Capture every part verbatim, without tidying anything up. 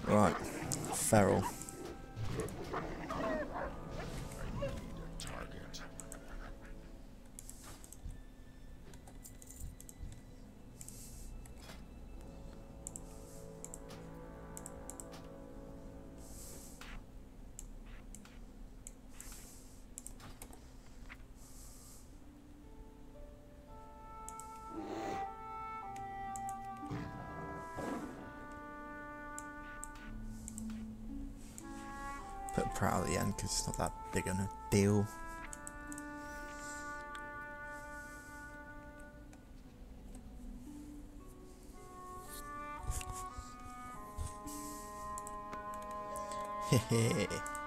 Right, feral. Put Prowl at the end because it's not that big of a deal. Hehe.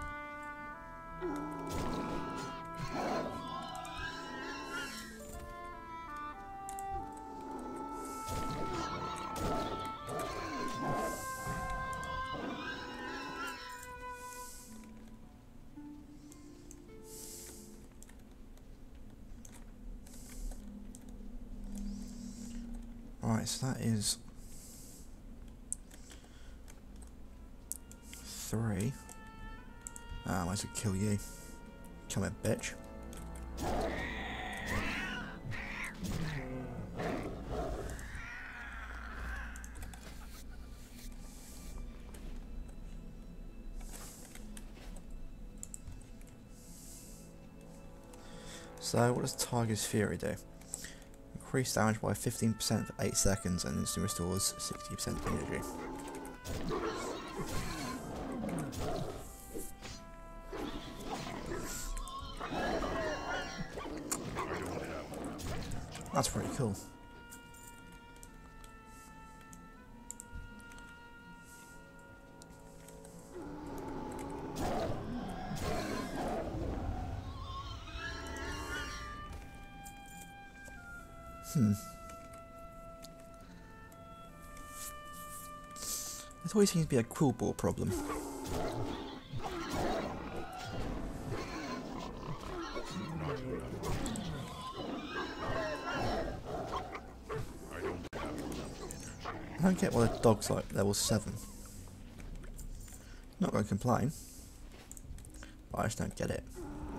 Alright, so that is three. Ah, I might as well kill you. Come here, bitch. So, what does Tiger's Fury do? Increase damage by fifteen percent for eight seconds and instantly restores sixty percent energy. That's pretty cool. Hmm. It always seems to be a quill ball problem. I don't get why the dog's like level seven. Not going to complain, but I just don't get it.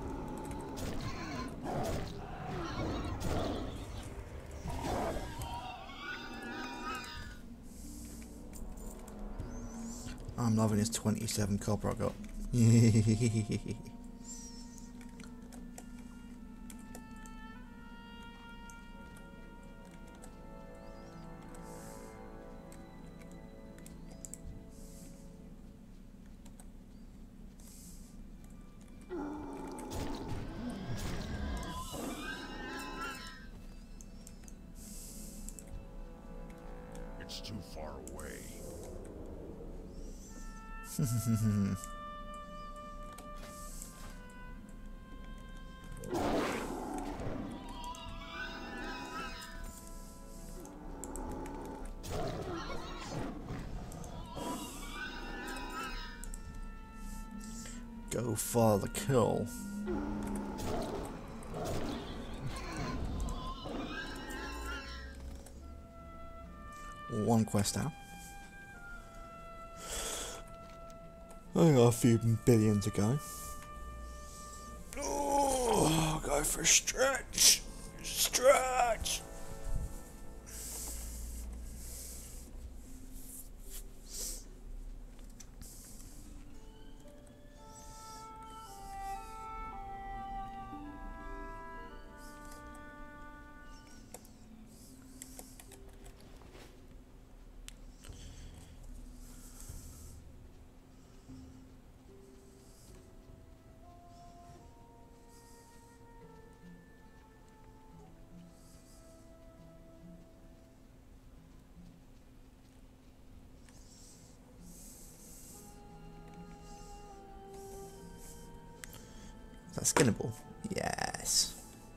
I'm loving this twenty-seven copper I got. It's too far away. Go for the kill. One quest now. I got a few billion to go. Oh, go for a stretch. Stretch. Is that skinnable? Yes.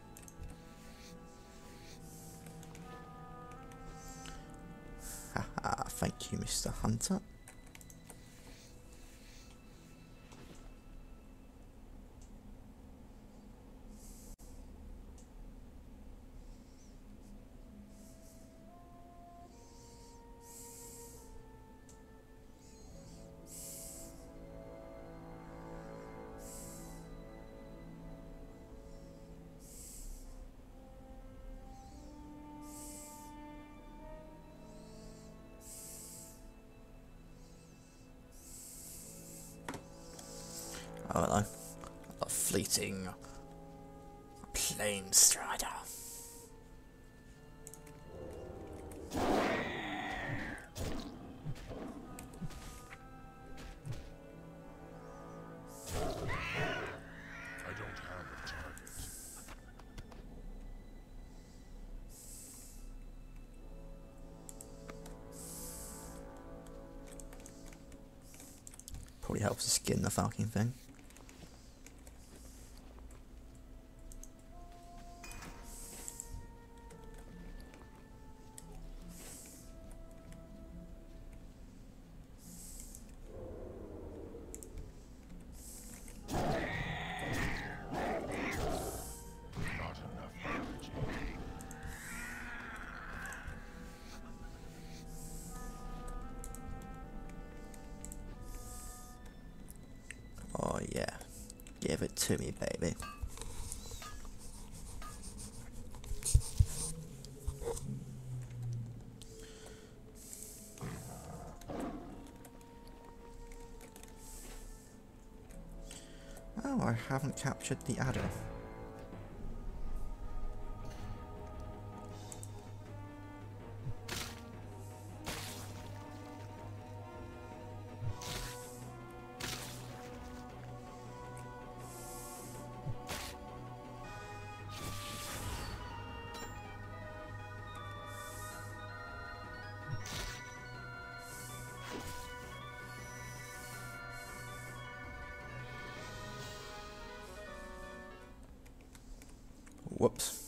Haha, thank you, Mister Hunter. Oh, hello. A fleeting plane strider. I don't have a target. Probably helps to skin the Falcon thing. Not enough energy. Oh yeah. Give it to me, baby. Oh, I haven't captured the adder. Whoops.